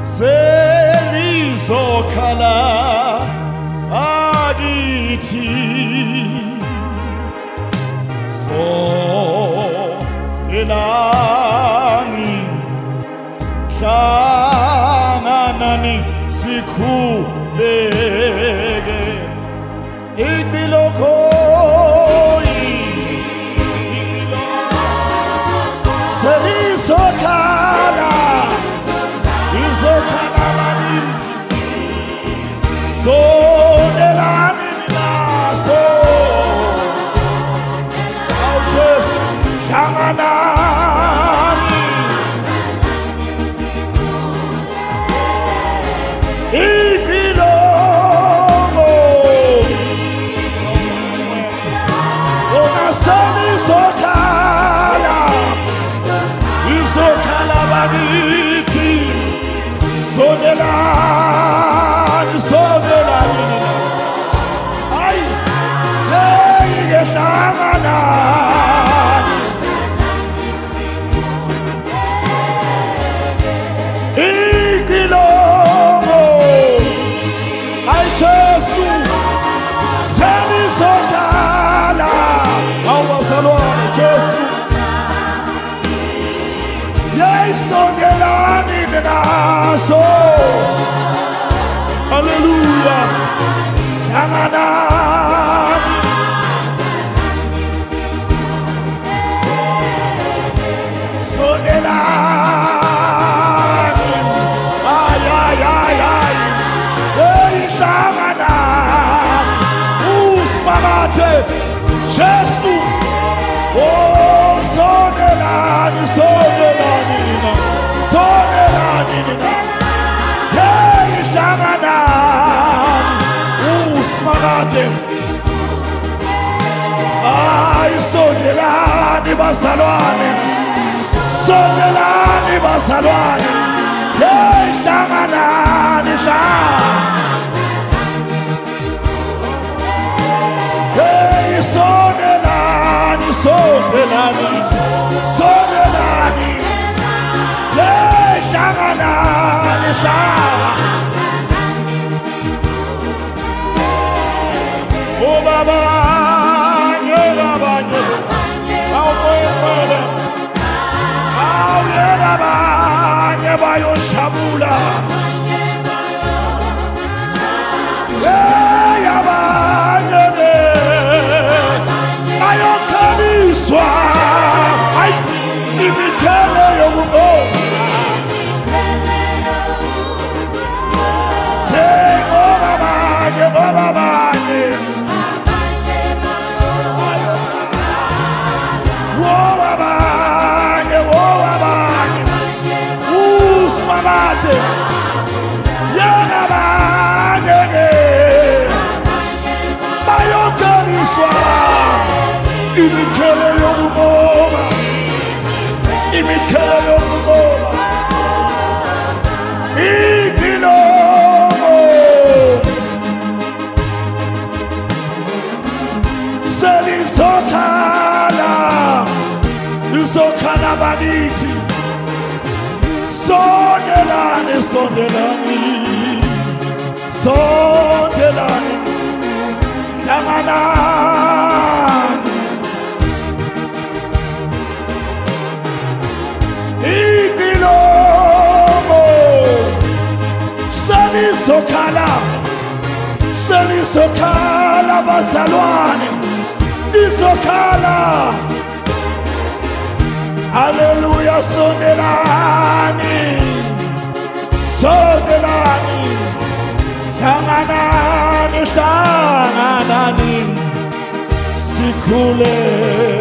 selizokhala akithi sondelani hlanganani sikhuleke itilokhoyi selizokhala izokhala bakithi sondelani naso awujesu hlanganani itilongo ona selizokhala izokhala bakithi sondelani sondelani ay hey ngehlanganani ikilomo ay Jesu selizokhala awubazalwane Jesu sondelani naso hallelujah hlanganani sondelani ay hey hlanganani usimamate Jesu oh sondelani sondelani sondelani hey hlanganani usimamate ay sondelani bazalwane sondelani bazalwane hey hlanganani hey sondelani sondelani sondelani hey hlanganani oh baba ngabanye awukwele awuyabanye bayoshabula hey abanye ayokaliswa ay imithele yokumbona hey ngoba abanye usimamate yabanye bayokaliswa imithele yokumbona imithele yokumbona ikilomo selizokhala izokhala bakithi sondelani sondelani sondelani hlanganani ikilomo selizokhala bazalwane izokhala hallelujah sondelani sondelani hlanganani hlanganani sikhule